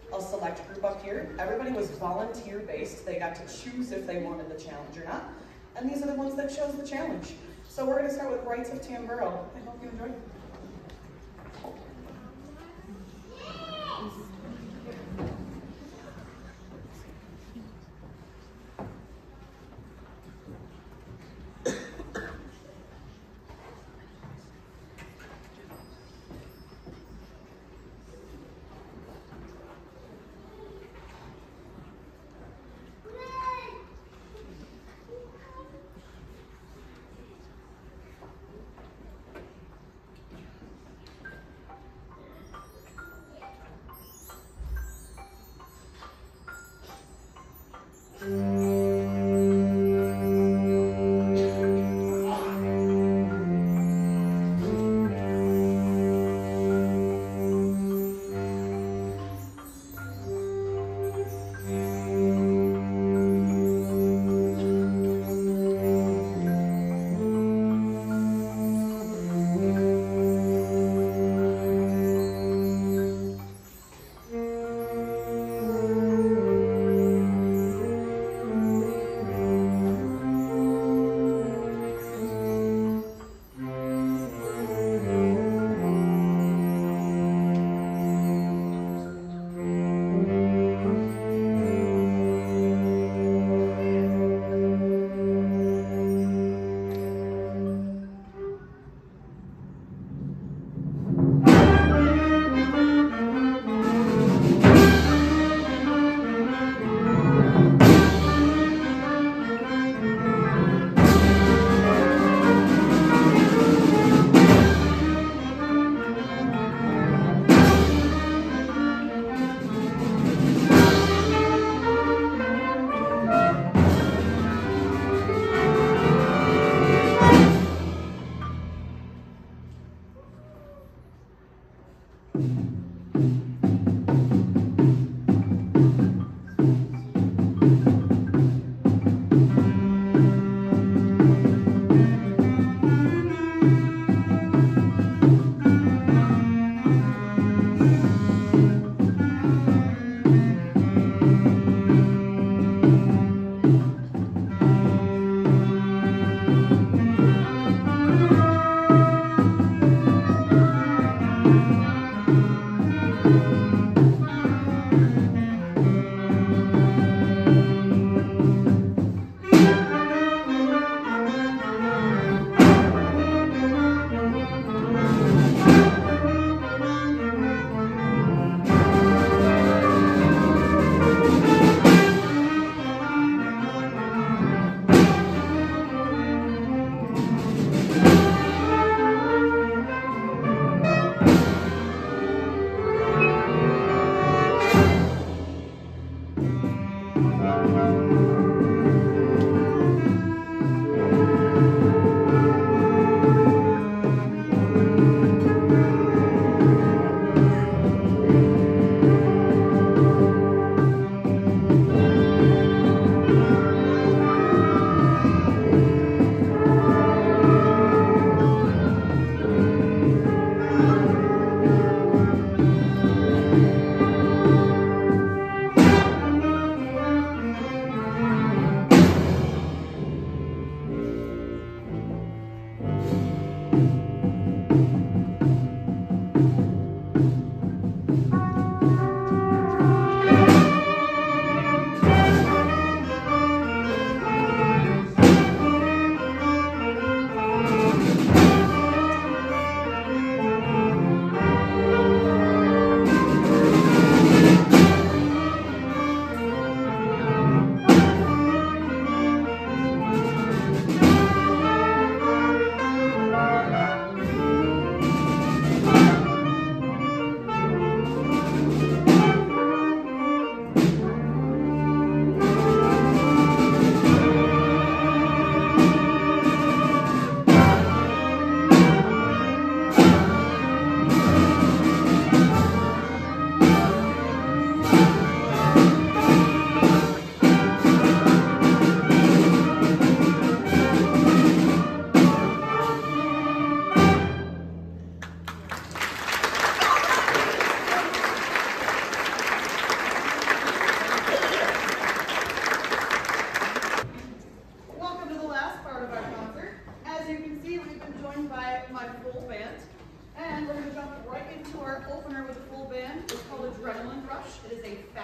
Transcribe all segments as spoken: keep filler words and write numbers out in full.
a select group up here. Everybody was volunteer-based. They got to choose if they wanted the challenge or not. And these are the ones that chose the challenge. So we're gonna start with Rites of Tamburo. I hope you enjoy.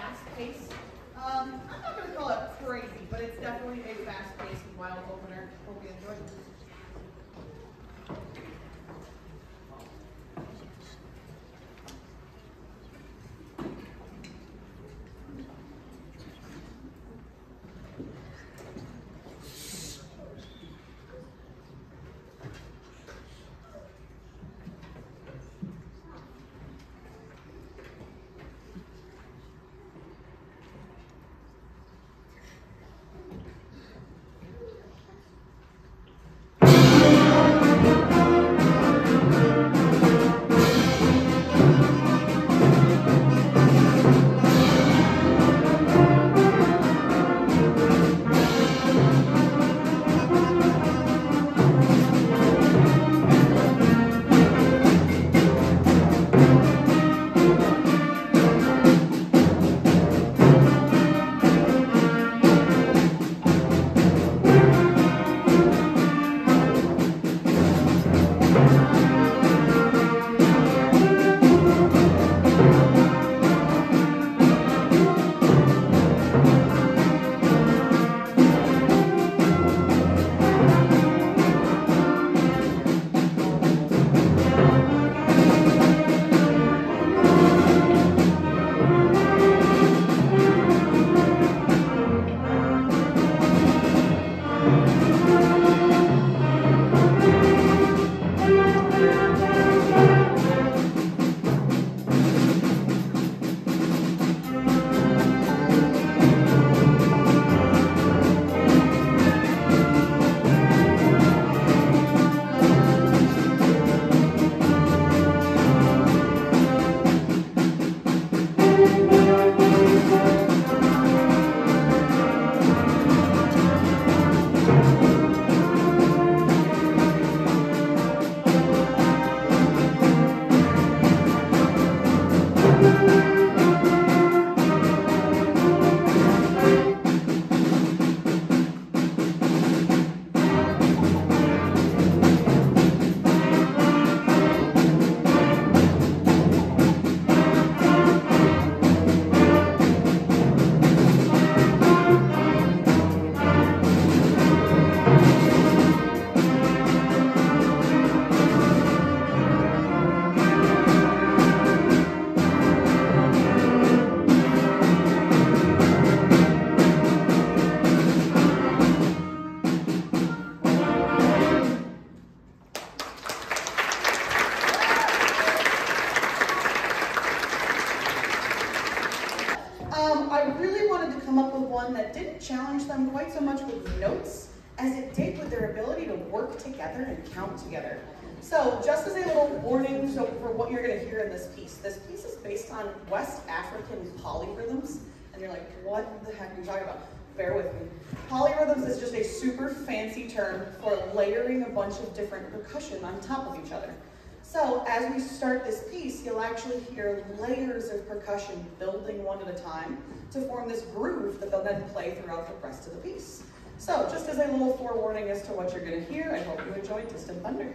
fast pace. Um, I'm not going to call it crazy, but it's definitely a fast paced and wild opener. Hope you enjoy it. That didn't challenge them quite so much with notes as it did with their ability to work together and count together. So just as a little warning so for what you're going to hear in this piece, this piece is based on West African polyrhythms, and you're like, what the heck are you talking about? Bear with me. Polyrhythms is just a super fancy term for layering a bunch of different percussion on top of each other. So as we start this piece, you'll actually hear layers of percussion building one at a time to form this groove that they'll then play throughout the rest of the piece. So just as a little forewarning as to what you're going to hear, I hope you enjoy Distant Thunder.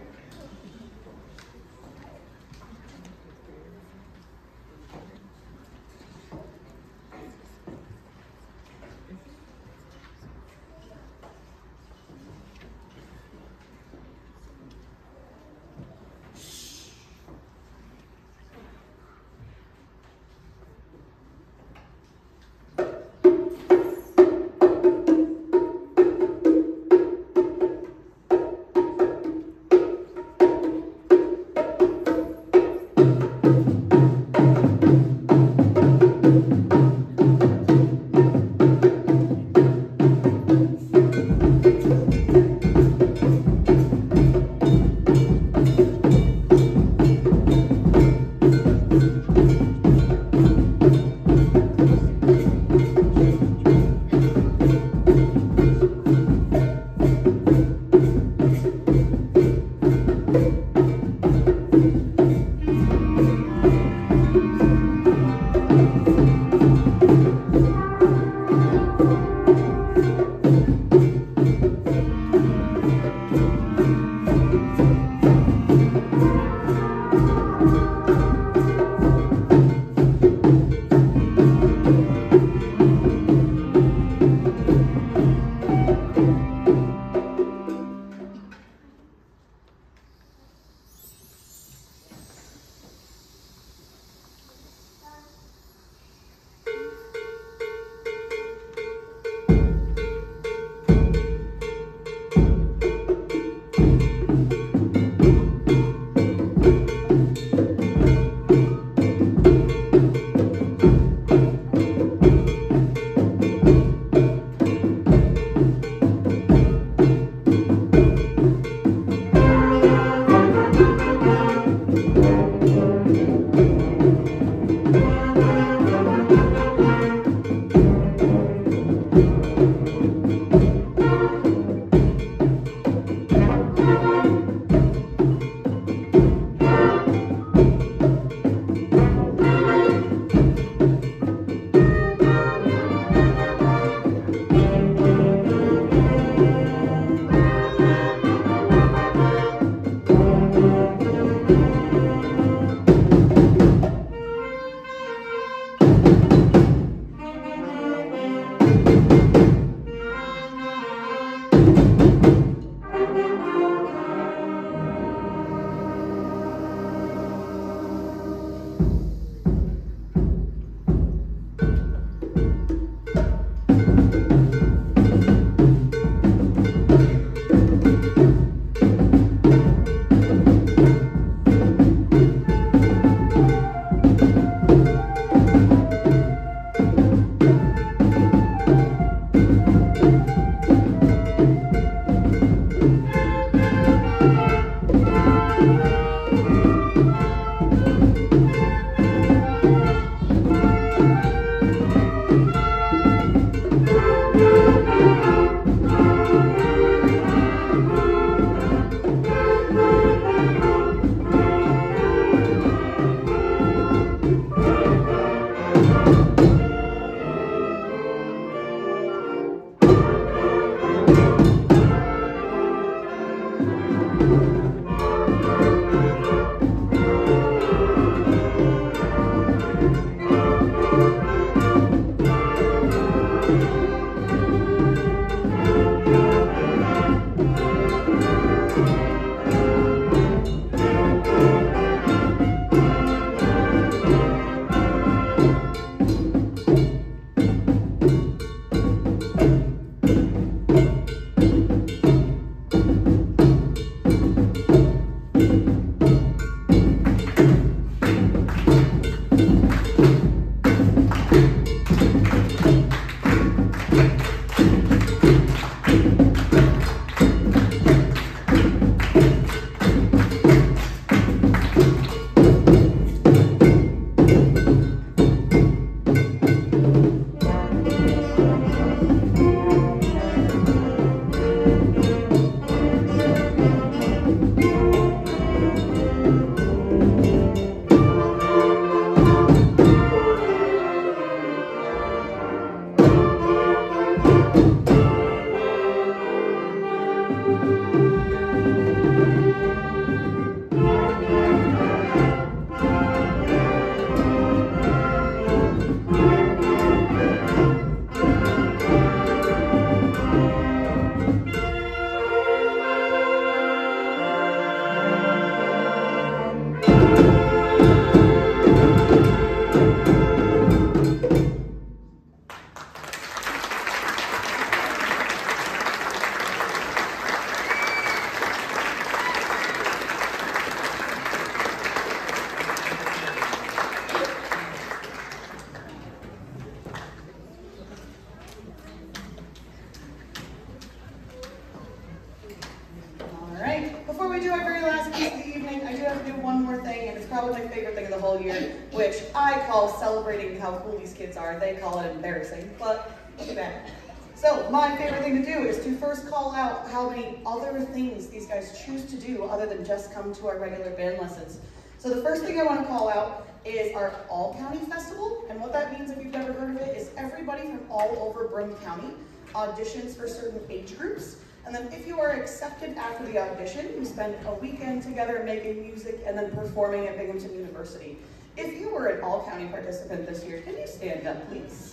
Which I call celebrating how cool these kids are. They call it embarrassing, but look at that. So my favorite thing to do is to first call out how many other things these guys choose to do other than just come to our regular band lessons. So the first thing I want to call out is our All County Festival, and what that means, if you've never heard of it, is everybody from all over Broome County auditions for certain age groups. And then if you are accepted after the audition, you spend a weekend together making music and then performing at Binghamton University. If you were an all-county participant this year, can you stand up, please?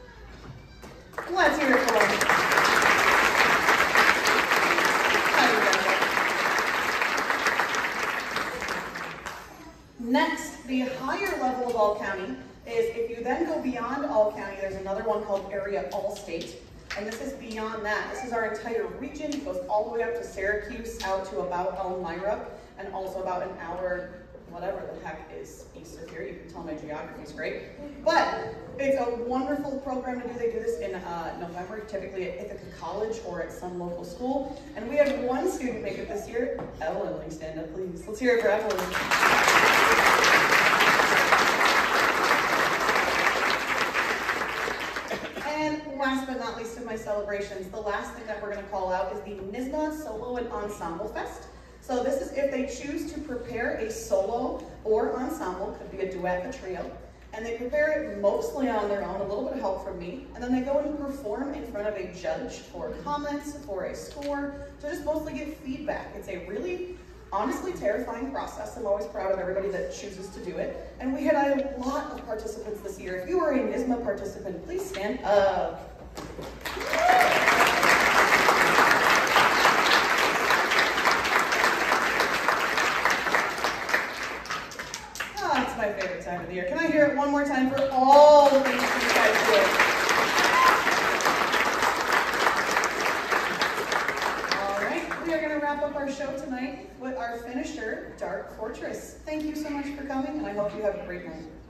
Let's hear it for them. Next, the higher level of all-county is if you then go beyond all-county, there's another one called Area All-State. And this is beyond that. This is our entire region. It goes all the way up to Syracuse, out to about Elmira, and also about an hour, whatever the heck is east of here. You can tell my geography is great. But it's a wonderful program to do. They do this in uh, November, typically at Ithaca College or at some local school. And we had one student make it this year. Evelyn, will you stand up, please? Let's hear it for Evelyn. And last but not least of my celebrations, the last thing that we're going to call out is the N I S M A Solo and Ensemble Fest. So this is if they choose to prepare a solo or ensemble, could be a duet, a trio, and they prepare it mostly on their own, a little bit of help from me, and then they go and perform in front of a judge for comments, for a score, to just mostly get feedback. It's a really, honestly terrifying process. I'm always proud of everybody that chooses to do it. And we had a lot of participants this year. If you are a N I S M A participant, please stand up. Oh, it's my favorite time of the year. Can I hear it one more time for all the things that you guys did? Wrap up our show tonight with our finisher, Dark Fortress. Thank you so much for coming, and I hope you have a great night.